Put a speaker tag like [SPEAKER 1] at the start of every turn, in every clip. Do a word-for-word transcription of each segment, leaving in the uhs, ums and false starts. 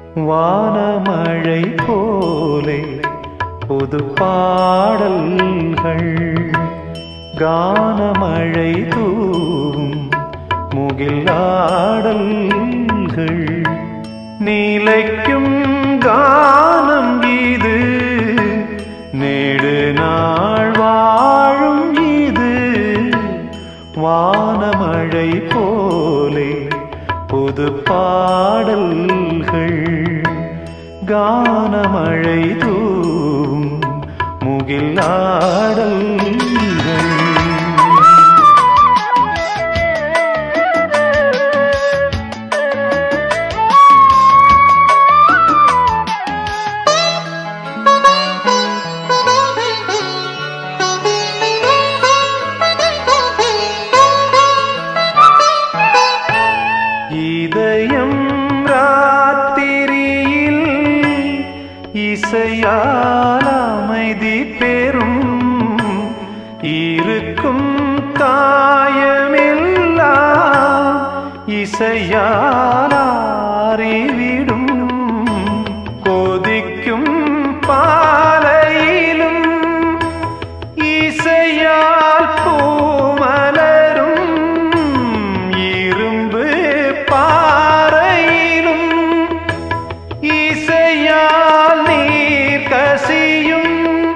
[SPEAKER 1] வானமழை போலே புது பாடல்கள் கானமழை தூவும் முகிலாடல்கள் நீலைக்கும் கானம் இது நேடு நாள் வாழும் இது வானமழை போலே புது பாடல்கள் கானமழை தூவும் முகிலாடல்கள் இதயம் ராத்திரியில் இசையால் அமைதி பெறும் இருக்கும் காயமெல்லாம் இசையால் ஆறிவிடும் கொதிக்கும் பாலையிலும் இசையால் பூமலரும் இரும்பு பாறையிலும் இசையால் நீர் கசியும்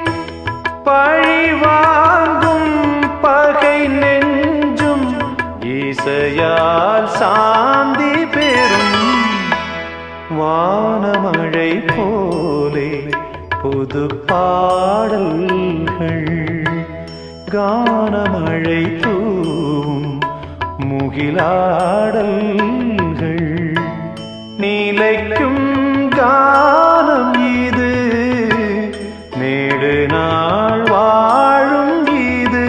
[SPEAKER 1] பழிவாங்கும் பகை நெஞ்சும் இசையால் சாந்தி பெறும் வானமழை போலே புது பாடல்கள் கானமழை தூவும் முகிலாடல்கள் நீலைக்கும் கானம் இது நேடு நாள் வாழும் இது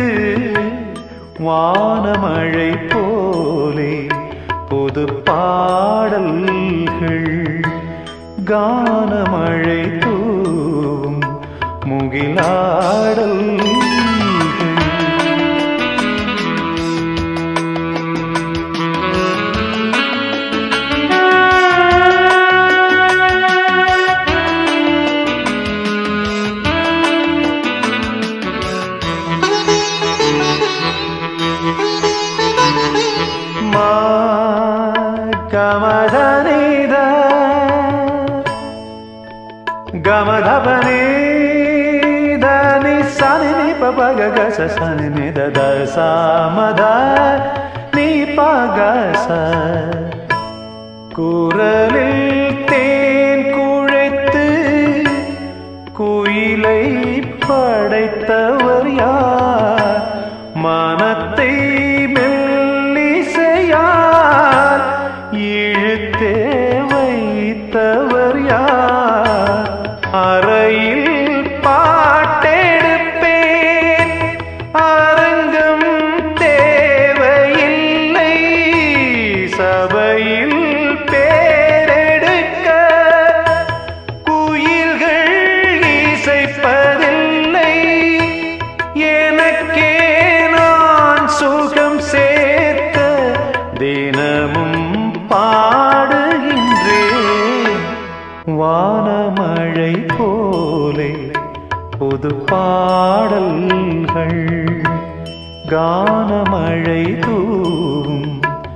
[SPEAKER 1] வானமழை போலே புது பாடல்கள் கானமழை தூவும் முகிலாடல்கள் ಗಮಧನಿದ ಗಮಧಪನಿ ಧನಿ ಸನಿ ನಿ ಪ ಗ ಗ ಸ ಸನಿ ನಿ ದ ದ ಸ ಮ ಧ நீ பகச குரலில் தேன் குழைத்து குயிலை படைத்தவர் யார் மனத்தை மெல்லிசையால் இழுத்தே வைத்தவர் யார் அறையில் பாட்டெடுப்பேன் அரங்கம் தேவையில்லை சபையில் பேரெடுக்க குயில்கள் இசைப்பதில்லை எனக்கே நான் சுகம் சேர்க்க தினமும் பாடுகின்றேன் வானமழை போலே புது பாடல்கள் கானமழை தூவும்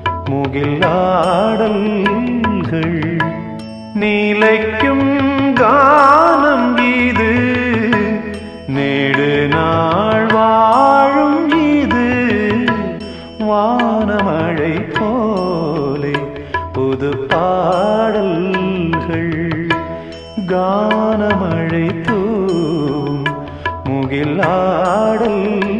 [SPEAKER 1] முகிலாடல்கள் நீலைக்கும் கானம் இது நேடு நாள் வாழும் இது வானமழை போலே புது பாடல்கள் கானமழை தூவும் முகிலாடல்கள்